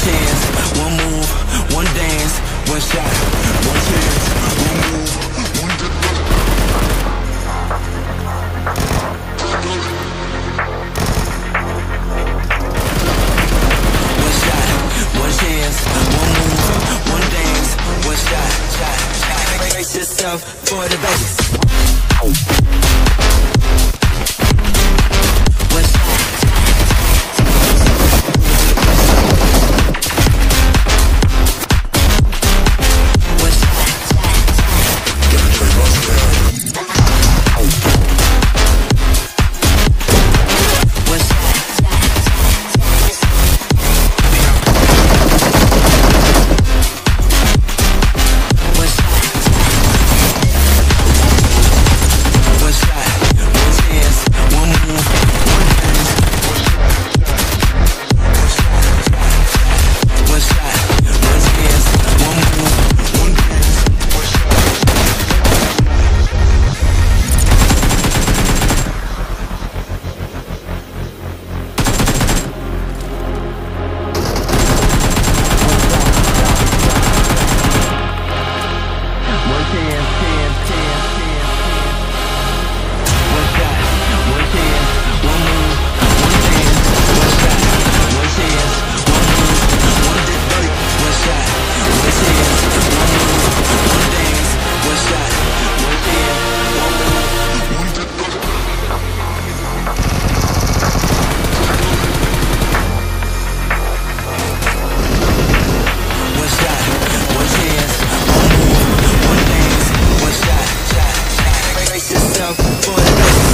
chance, one move, one dance, one shot, one chance, one move, one dance. One shot, one chance, one move, one dance, one shot, shot. Brace yourself for the bass. Brace yourself for the